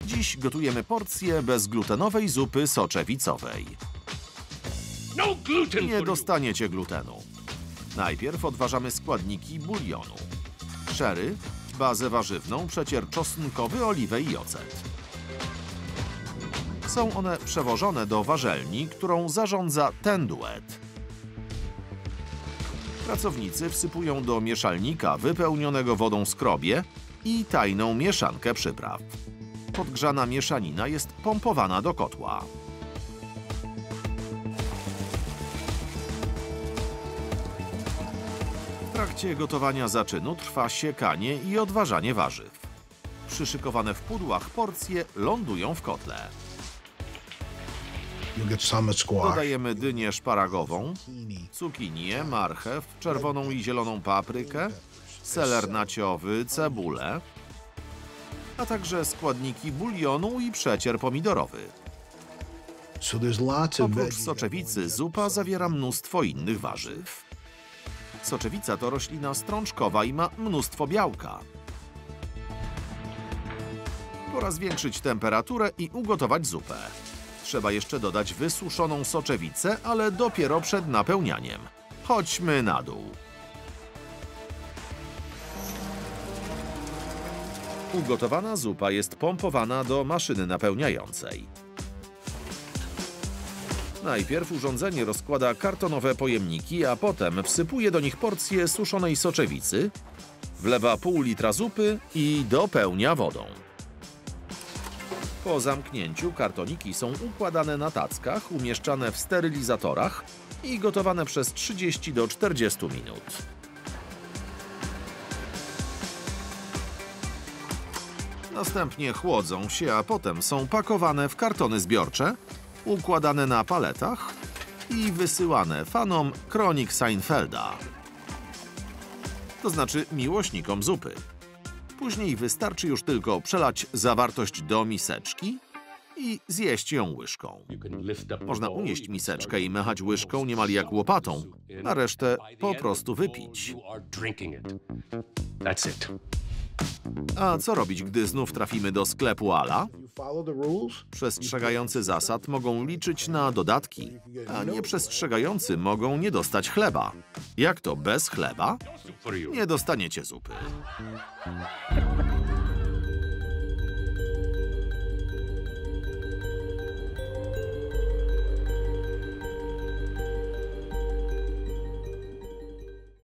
Dziś gotujemy porcję bezglutenowej zupy soczewicowej. Nie dostaniecie glutenu. Najpierw odważamy składniki bulionu. Sherry, bazę warzywną, przecier czosnkowy, oliwę i ocet. Są one przewożone do warzelni, którą zarządza ten duet. Pracownicy wsypują do mieszalnika wypełnionego wodą skrobie i tajną mieszankę przypraw. Podgrzana mieszanina jest pompowana do kotła. W trakcie gotowania zaczynu trwa siekanie i odważanie warzyw. Przyszykowane w pudłach porcje lądują w kotle. Dodajemy dynię szparagową, cukinię, marchew, czerwoną i zieloną paprykę, seler naciowy, cebulę, a także składniki bulionu i przecier pomidorowy. Oprócz soczewicy zupa zawiera mnóstwo innych warzyw. Soczewica to roślina strączkowa i ma mnóstwo białka. Pora zwiększyć temperaturę i ugotować zupę. Trzeba jeszcze dodać wysuszoną soczewicę, ale dopiero przed napełnianiem. Chodźmy na dół. Ugotowana zupa jest pompowana do maszyny napełniającej. Najpierw urządzenie rozkłada kartonowe pojemniki, a potem wsypuje do nich porcje suszonej soczewicy, wlewa pół litra zupy i dopełnia wodą. Po zamknięciu kartoniki są układane na tackach, umieszczane w sterylizatorach i gotowane przez 30 do 40 minut. Następnie chłodzą się, a potem są pakowane w kartony zbiorcze, układane na paletach i wysyłane fanom Kronik Seinfelda. To znaczy miłośnikom zupy. Później wystarczy już tylko przelać zawartość do miseczki i zjeść ją łyżką. Można unieść miseczkę i machać łyżką niemal jak łopatą, a resztę po prostu wypić. A co robić, gdy znów trafimy do sklepu Ala? Przestrzegający zasad mogą liczyć na dodatki, a nieprzestrzegający mogą nie dostać chleba. Jak to bez chleba? Nie dostaniecie zupy.